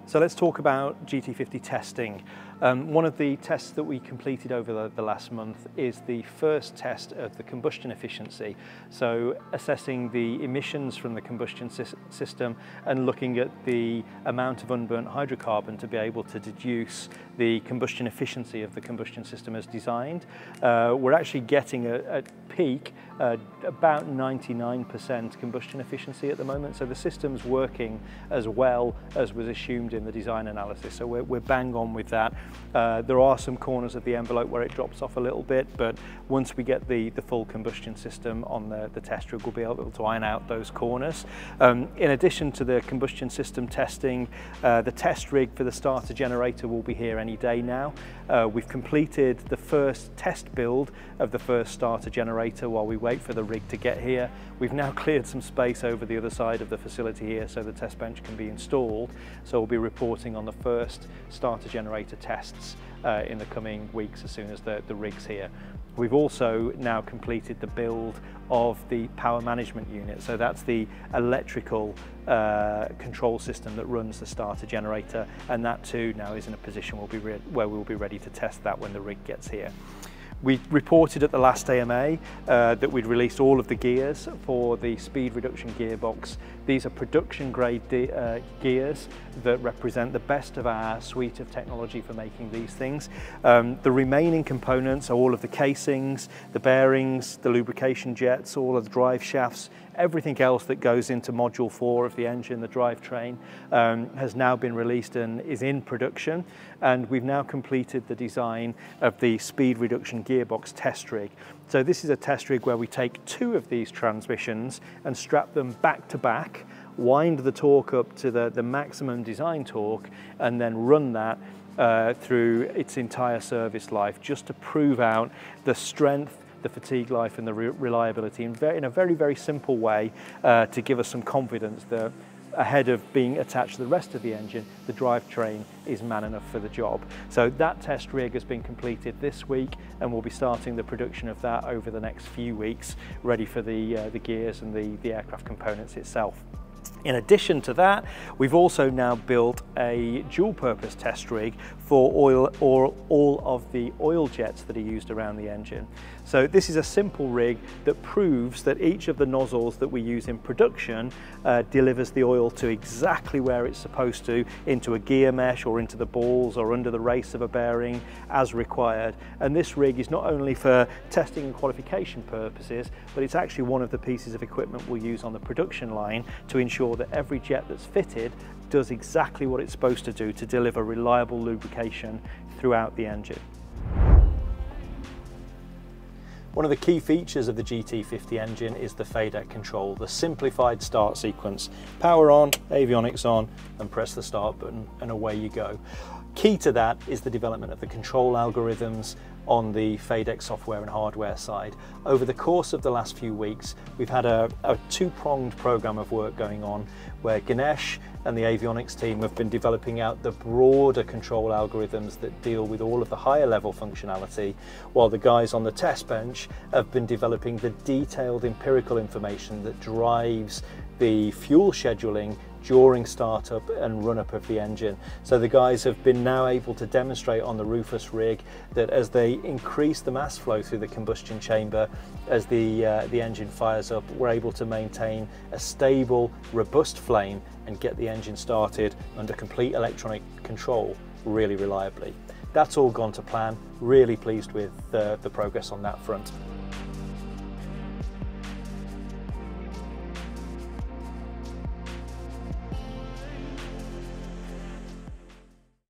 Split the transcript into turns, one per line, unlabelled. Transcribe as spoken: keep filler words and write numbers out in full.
So let's talk about G T fifty testing. Um, one of the tests that we completed over the, the last month is the first test of the combustion efficiency. So assessing the emissions from the combustion sy system and looking at the amount of unburnt hydrocarbon to be able to deduce the combustion efficiency of the combustion system as designed. Uh, we're actually getting a, a peak uh, about ninety-nine percent combustion efficiency at the moment. So the system's working as well as was assumed in the design analysis. So we're, we're bang on with that. Uh, there are some corners of the envelope where it drops off a little bit, but once we get the, the full combustion system on the, the test rig, we'll be able to iron out those corners. Um, in addition to the combustion system testing, uh, the test rig for the starter generator will be here any day now. Uh, we've completed the first test build of the first starter generator while we wait for the rig to get here. We've now cleared some space over the other side of the facility here so the test bench can be installed. So we'll be reporting on the first starter generator tests uh, in the coming weeks as soon as the, the rig's here. We've also now completed the build of the power management unit. So that's the electrical uh, control system that runs the starter generator, and that too now is in a position we'll be where we'll be ready to test that when the rig gets here. We reported at the last A M A uh, that we'd released all of the gears for the speed reduction gearbox. These are production grade uh, gears that represent the best of our suite of technology for making these things. Um, the remaining components are all of the casings, the bearings, the lubrication jets, all of the drive shafts, everything else that goes into module four of the engine, the drivetrain, um, has now been released and is in production. And we've now completed the design of the speed reduction gearbox test rig. So this is a test rig where we take two of these transmissions and strap them back to back, wind the torque up to the, the maximum design torque, and then run that uh, through its entire service life, just to prove out the strength, the fatigue life and the re reliability in, very, in a very, very simple way uh, to give us some confidence that ahead of being attached to the rest of the engine, the drivetrain is man enough for the job. So that test rig has been completed this week, and we'll be starting the production of that over the next few weeks, ready for the, uh, the gears and the, the aircraft components itself. In addition to that, we've also now built a dual-purpose test rig for oil or all of the oil jets that are used around the engine. So this is a simple rig that proves that each of the nozzles that we use in production uh, delivers the oil to exactly where it's supposed to, into a gear mesh or into the balls or under the race of a bearing as required. And this rig is not only for testing and qualification purposes, but it's actually one of the pieces of equipment we'll use on the production line to ensure that every jet that's fitted does exactly what it's supposed to do to deliver reliable lubrication throughout the engine. One of the key features of the G T fifty engine is the F A D E C control, the simplified start sequence. Power on, avionics on, and press the start button, and away you go. Key to that is the development of the control algorithms on the F A D E C software and hardware side. Over the course of the last few weeks, we've had a, a two-pronged program of work going on where Ganesh and the avionics team have been developing out the broader control algorithms that deal with all of the higher level functionality, while the guys on the test bench have been developing the detailed empirical information that drives the fuel scheduling during startup and run-up of the engine. So the guys have been now able to demonstrate on the Rufus rig that as they increase the mass flow through the combustion chamber, as the, uh, the engine fires up, we're able to maintain a stable, robust flame and get the engine started under complete electronic control really reliably. That's all gone to plan. Really pleased with uh, the progress on that front.